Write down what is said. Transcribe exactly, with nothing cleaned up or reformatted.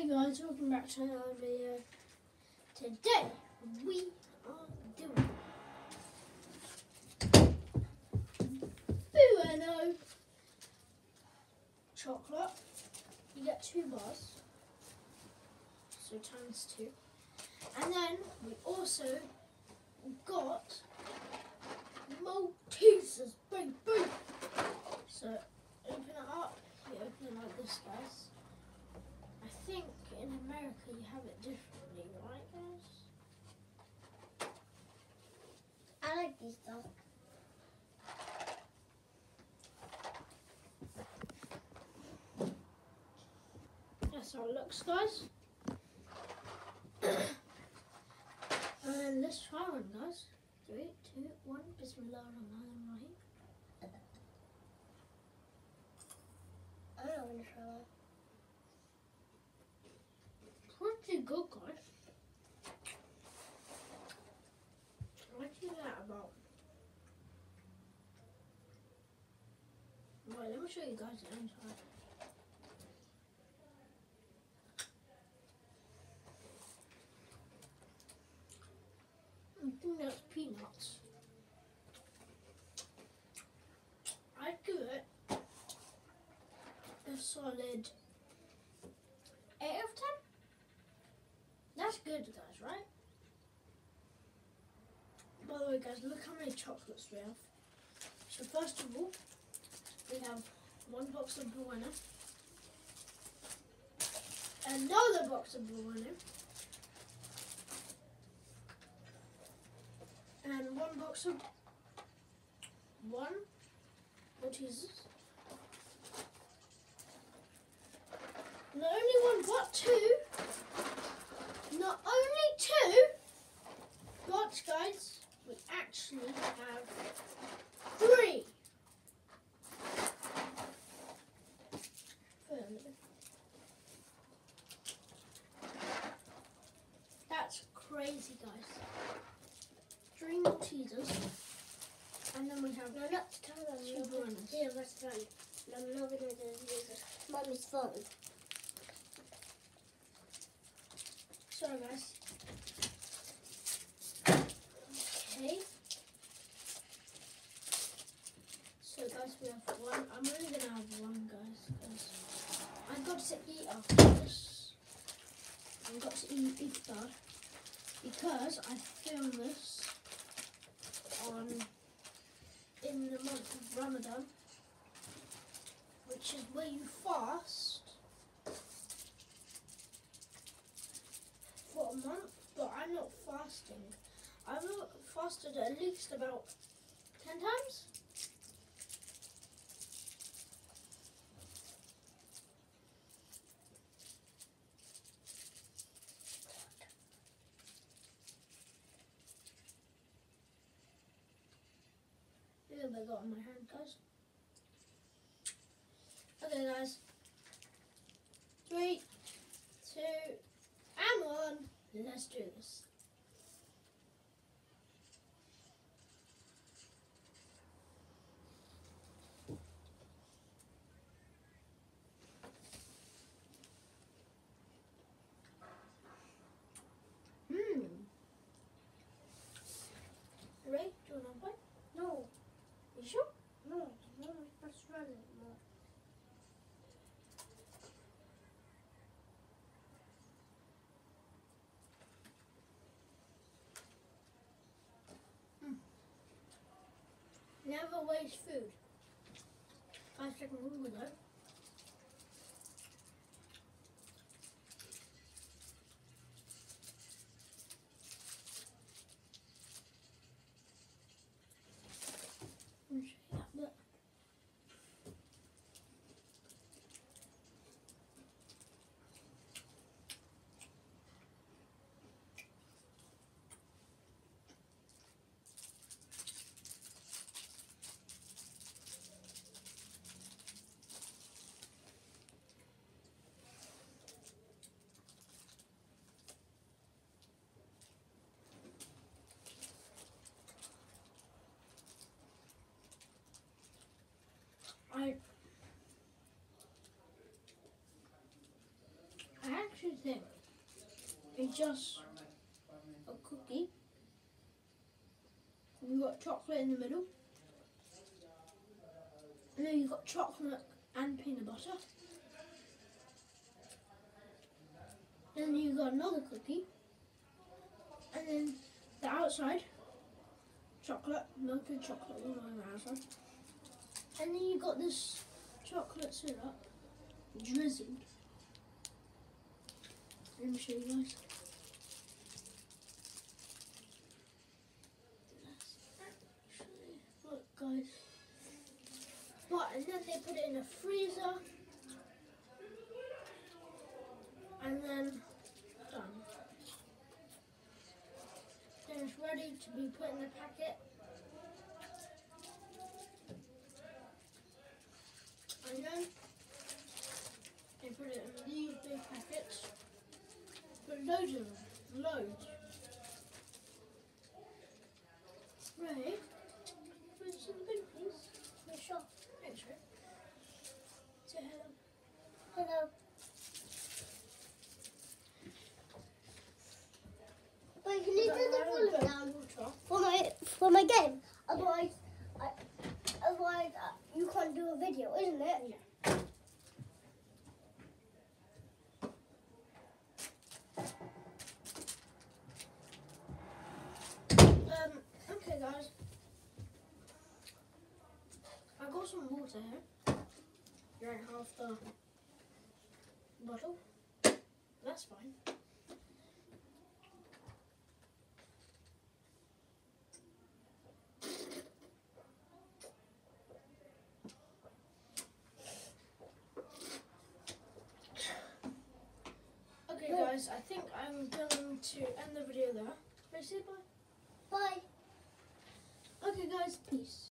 Hey guys, welcome back to another video. Today we are doing Bueno chocolate. You get two bars, so times two. And then we also got Maltesers, boom, boom. So open it up, you open it like this, guys. I think in America you have it differently, right guys? I like these though. That's how it looks, guys. And let's try one, guys. Three, two, one. Bismillahirrahmanirrahim. I don't want to try that. Pretty good, guys. What do you that about? Right, let me show you guys the inside. I think that's peanuts. I'd give it a solid eight out of ten. That's good, guys, right? By the way, guys, look how many chocolates we have. So first of all, we have one box of Bueno, another box of Bueno, and one box of one Maltesers. Not only one, but two. Not only two, but guys, we actually have three. That's crazy, guys. Three Maltesers, and then we have No, not tell them. two Buenos. Yeah, that's fun. I'm not going to use it. Mommy's phone. Sorry, guys. Okay. So, guys, we have one. I'm only gonna have one, guys, because I got to eat after this. I got to eat iftar because I filmed this on in the month of Ramadan, which is where you fast for a month, but I'm not fasting. I've fasted at least about ten times. Look what I got in my hand, guys. Okay, guys. Three, two, and one. Let's do this. Mmm. Ray, do you want to play? No, You sure? no, no, let's run it more. Never waste food. Five second rule though. Let me show you that bit. I I actually thing. It's just a cookie. You've got chocolate in the middle. And then you've got chocolate and peanut butter. Then you've got another cookie. And then the outside, chocolate, melted chocolate all on the outside. And then you've got this chocolate syrup drizzled. Let me show you guys. Look guys. But and then they put it in a freezer. And then done. Then it's ready to be put in the packet. And then they put it in these big packets. Put loads of them. Loads. Ray, put some bin please. Yeah, sure. Thanks, Ray. Say hello. Hello. But you need to do the volume down for my for my game. Otherwise, I, otherwise uh, you can't do a video, isn't it? Yeah. Um, okay guys. I got some water here. Drank half the bottle. That's fine. Okay guys, I think I'm going to end the video there. Can I say bye? Bye. Okay guys, peace.